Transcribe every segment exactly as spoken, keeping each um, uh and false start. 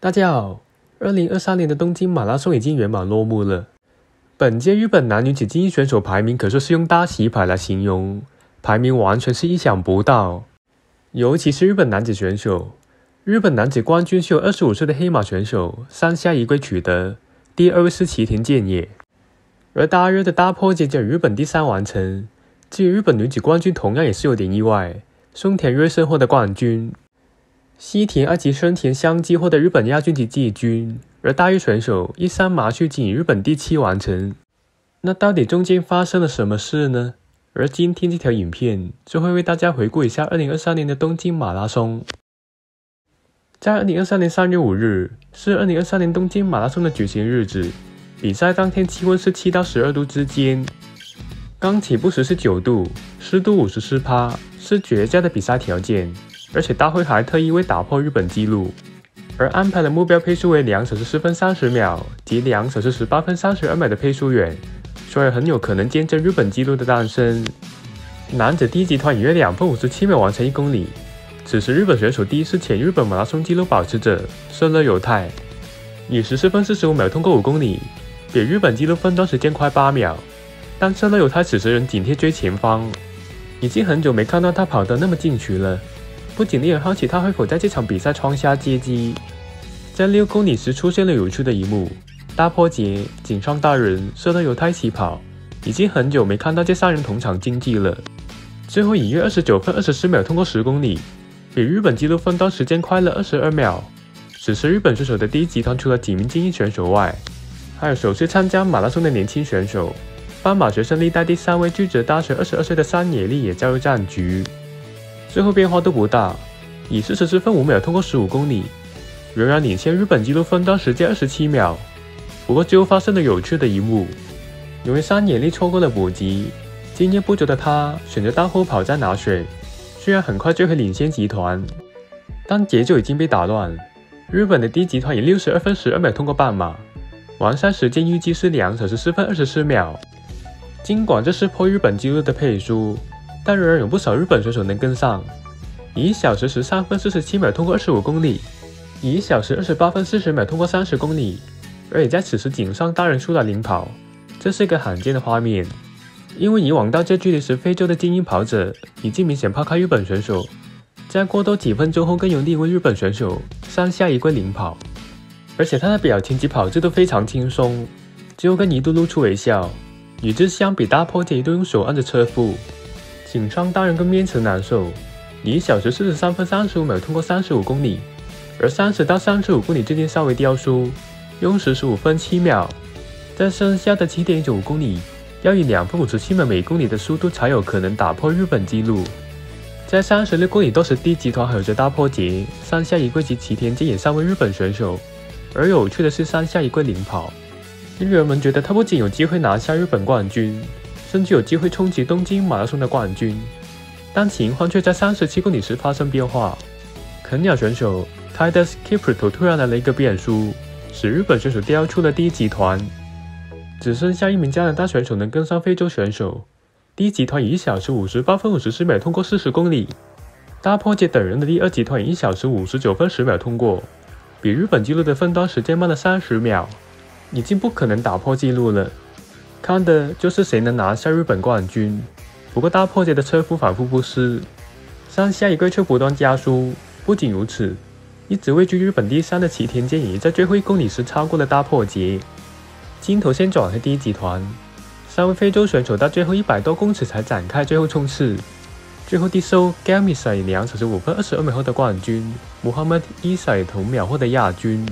大家好，二零二三年的东京马拉松已经圆满落幕了。本届日本男女子精英选手排名可说是用大洗牌来形容，排名完全是意想不到。尤其是日本男子选手，日本男子冠军是由二十五岁的黑马选手山下一圭取得，第二位是崎田健也，而大热的大破节则以日本第三完成。至于日本女子冠军，同样也是有点意外，松田瑞生获得冠军。西田爱及生田相继获得日本亚军及季军，而大日选手一山麻绪仅以日本第七完成。那到底中间发生了什么事呢？而今天这条影片就会为大家回顾一下二零二三年的东京马拉松。在二零二三年三月五日是二零二三年东京马拉松的举行日子，比赛当天气温是七到十二度之间，刚起步时是九度，湿度 百分之五十四， 是绝佳的比赛条件。而且大会还特意为打破日本纪录，而安排的目标配速为两小时四分三十秒及两小时十八分三十二秒的配速员，所以很有可能见证日本纪录的诞生。男子第一集团以约两分五十七秒完成一公里，此时日本选手第一是前日本马拉松纪录保持者瑟勒犹太，以十四分四十五秒通过五公里，比日本纪录分段时间快八秒。但瑟勒犹太此时仍紧贴最前方，已经很久没看到他跑得那么进取了。不仅令人好奇他会否在这场比赛创下佳绩。在六公里时出现了有趣的一幕，大破节、井上大人、瑟勒犹太起跑，已经很久没看到这三人同场竞技了。最后以约二十九分二十四秒通过十公里，比日本纪录分段时间快了二十二秒。此时日本选手的第一集团除了几名精英选手外，还有首次参加马拉松的年轻选手，斑马学生历代第三位巨泽大学二十二岁的山野丽也加入战局。最后变化都不大，以四十四分五秒通过十五公里，仍然领先日本纪录分段时间二十七秒。不过最后发生了有趣的一幕，因为山野丽错过了补给，经验不足的他选择到后跑再拿水，虽然很快就会领先集团，但节奏已经被打乱。日本的第一集团以六十二分十二秒通过半马，完赛时间预计是两小时四分二十四秒。尽管这是破日本纪录的配速，但仍然有不少日本选手能跟上，以一小时十三分四十七秒通过二十五公里，以一小时二十八分四十秒通过三十公里，而也在此时井上大人出来领跑，这是一个罕见的画面。因为以往到这距离时，非洲的精英跑者已经明显抛开日本选手，在过多几分钟后更有另一位日本选手山下一圭领跑，而且他的表情及跑姿都非常轻松，只有跟一度露出微笑。与之相比，大破节一度用手按着车腹，井上大人更面层难受，以一小时四十三分三十五秒通过三十五公里，而三十到三十五公里之间稍微掉速，用时十五分七秒。在剩下的 七点九五公里，要以两分五十七秒每公里的速度才有可能打破日本纪录。在三十六公里多时，第一集团还有着大破节、山下一圭及崎田健也三位日本选手，而有趣的是山下一圭领跑，令人们觉得他不仅有机会拿下日本冠军，甚至有机会冲击东京马拉松的冠军，但情况却在三十七公里时发生变化。肯亚选手 Titus Kipruto 突然来了一个变数，使日本选手掉出了第一集团，只剩下一名加拿大选手能跟上非洲选手。第一集团以一小时五十八分五十四秒通过四十公里，大破节等人的第二集团以一小时五十九分十秒通过，比日本纪录的分段时间慢了三十秒，已经不可能打破纪录了。看的就是谁能拿下日本冠军。不过大破节的车夫反复不失，山下一圭却不断加速。不仅如此，一直位居日本第三的崎田健也在最后一公里时超过了大破节。镜头先转回第一集团，三位非洲选手到最后一百多公尺才展开最后冲刺。最后第收 Gamisa 以两小时五分二十二秒获得冠军， Muhammad Isa 以同秒获得亚军，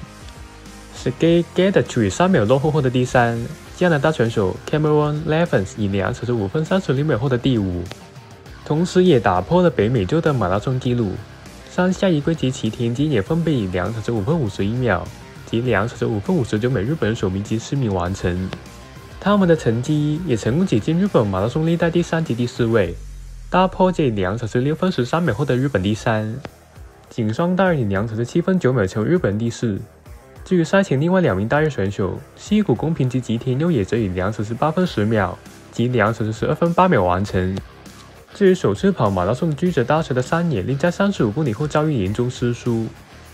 Sergei Getachew 以三秒落后获得第三，加拿大选手 Cameron Levens 以两小时五分三十六秒获得第五，同时也打破了北美洲的马拉松纪录。山下一圭及崎田健也分别以两小时五分五十一秒及两小时五分五十九秒日本首名及次名完成。他们的成绩也成功挤进日本马拉松历代第三及第四位。大破节以两小时六分十三秒获得日本第三，井上大人以两小时七分九秒成为日本第四。至于赛前另外两名大日选手西谷公平及吉田佑也则以两小时八分十秒及两小时十二分八秒完成。至于首次跑马拉松的巨泽大学的山野丽，在三十五公里后遭遇严重失速，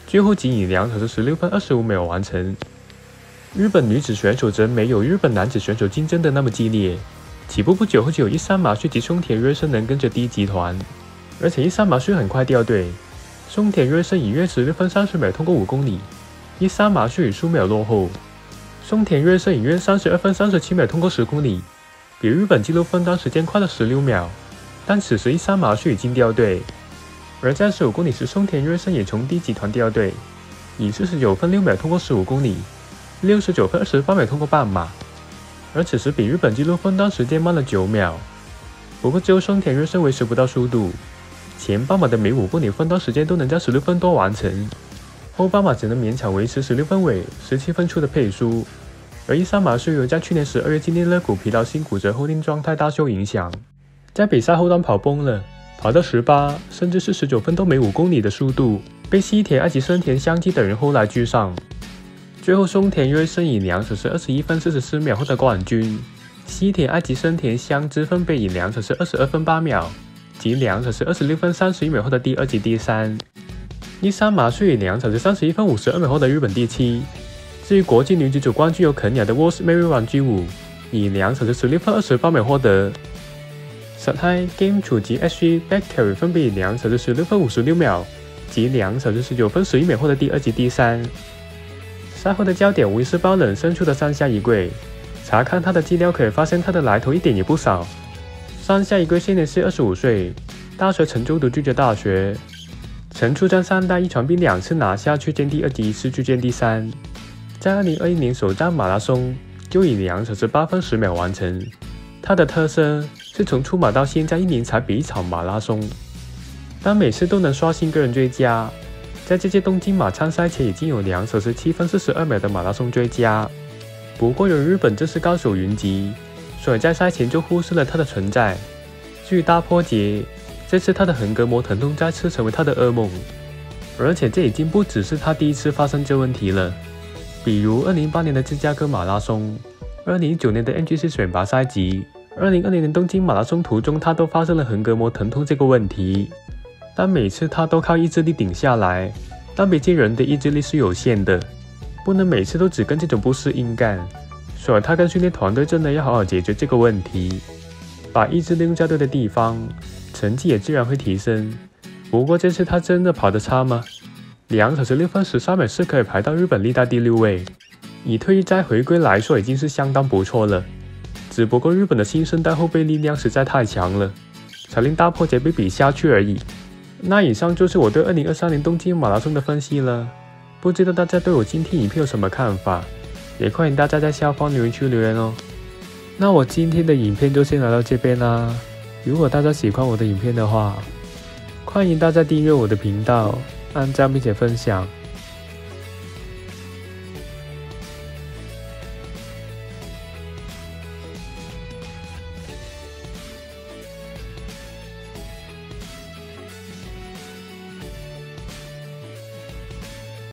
最后仅以两小时十六分二十五秒完成。日本女子选手则没有日本男子选手竞争的那么激烈，起步不久后就有一山麻绪及松田瑞生能跟着第一集团，而且一山麻绪很快掉队，松田瑞生以约十六分三十秒通过五公里，一山麻绪以数秒落后。松田瑞生以约三十二分三十七秒通过十公里，比日本纪录分单时间快了十六秒，但此时一山麻绪已经掉队。而在十五公里时，松田瑞生也从第一集团掉队，以四十九分六秒通过十五公里，六十九分二十八秒通过半马，而此时比日本纪录分单时间慢了九秒。不过最后松田瑞生维持不到速度，前半马的每五公里分单时间都能在十六分多完成，后半马只能勉强维持十六分尾、十七分出的配速。而一山麻绪由在去年十二月经历肋骨疲劳性骨折后令状态大受影响，在比赛后段跑崩了，跑到十八甚至是十九分多每五公里的速度，被西田爱及生田香基等人后来居上。最后松田瑞生以两小时二十一分四十四秒获得冠军，西田爱及生田香基分别以两小时二十二分八秒及两小时二十六分三十一秒获得第二及第三。一山麻绪以两小时三十一分五十二秒获得日本第七。至于国际女子组冠军由肯亚的 Rosemary Wanjiru 以两小时十六分二十八秒获得。Sathai Game 处及 S G Bacteria 分别以两小时十六分五十六秒及两小时十九分十一秒获得第二及第三。赛后的焦点无疑是爆冷胜出的山下一贵，查看他的资料可以发现他的来头一点也不少。山下一贵现年是二十五岁，大学曾就读巨人大学，曾出战三大一传并两次拿下区间第二及一次区间第三。在二零二一年首战马拉松就以两小时八分十秒完成。他的特色是从出马到现在一年才比一场马拉松，但每次都能刷新个人最佳。在这届东京马参赛前已经有两小时七分四十二秒的马拉松最佳。不过由于日本这是高手云集，所以在赛前就忽视了他的存在。至于大破节，这次他的横膈膜疼痛再次成为他的噩梦，而且这已经不只是他第一次发生这问题了。比如二零一八年的芝加哥马拉松、二零一九年的 M G C 选拔赛及二零二零年东京马拉松途中，他都发生了横膈膜疼痛这个问题。但每次他都靠意志力顶下来，但毕竟人的意志力是有限的，不能每次都只跟这种不适硬干，所以他跟训练团队真的要好好解决这个问题，把意志力用在对的地方，成绩也自然会提升。不过这次他真的跑得差吗？两小时六分十三秒是可以排到日本历代第六位，以退役再回归来说已经是相当不错了。只不过日本的新生代后备力量实在太强了，才令大破节被比下去而已。那以上就是我对二零二三年东京马拉松的分析了，不知道大家对我今天影片有什么看法，也欢迎大家在下方留言区留言哦。那我今天的影片就先来到这边啦。如果大家喜欢我的影片的话，欢迎大家订阅我的频道，按赞并且分享，